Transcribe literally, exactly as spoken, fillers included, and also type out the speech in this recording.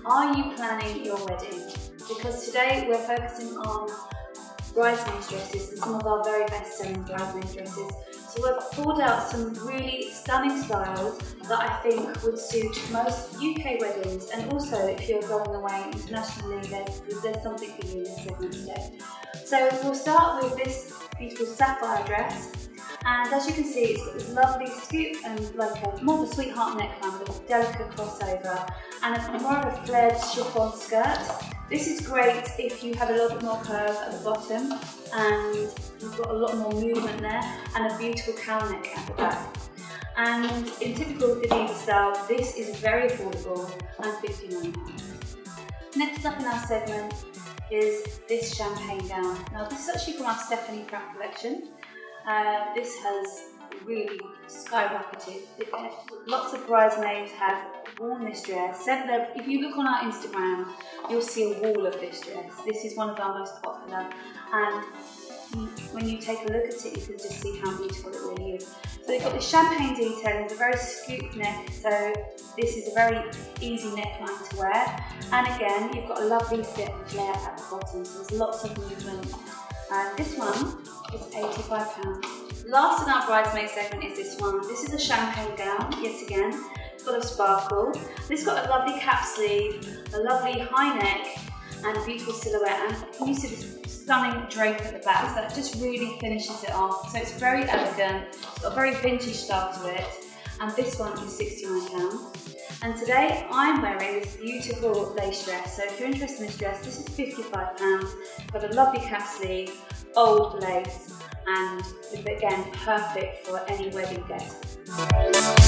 Are you planning your wedding? Because today we're focusing on bridesmaid dresses and some of our very best selling bridesmaid dresses. So we've pulled out some really stunning styles that I think would suit most U K weddings, and also if you're going away internationally, there's, there's something for you in this segment today. So we'll start with this beautiful sapphire dress, and as you can see it's got this lovely scoop and like a more of a sweetheart neckline with a delicate crossover and a, more of a flared chiffon skirt. This is great if you have a little bit more curve at the bottom and you've got a lot more movement there, and a beautiful cow neck at the back. And in typical Goddiva style, this is very affordable and fifty-nine pounds. Next up in our segment is this champagne gown. Now this is actually from our Stephanie Pratt collection. Uh, this has really skyrocketed. It, uh, lots of bridesmaids have worn this dress. If you look on our Instagram, you'll see a wall of this dress. This is one of our most popular, and when you take a look at it, you can just see how beautiful it really is. So you've got this champagne detailing with a very scooped neck, so this is a very easy neckline to wear. And again, you've got a lovely fit and flare at the bottom, so there's lots of movement. And this one is eighty-five pounds. Last in our bridesmaid segment is this one. This is a champagne gown, yet again. It's got a sparkle. This has got a lovely cap sleeve, a lovely high neck, and a beautiful silhouette. And can you see this stunning drape at the back? So that just really finishes it off. So it's very elegant. It's got a very vintage style to it. And this one is sixty-nine pounds. And today I'm wearing this beautiful lace dress. So if you're interested in this dress, this is fifty-five pounds. Got a lovely cap sleeve, old lace, and again, perfect for any wedding guest.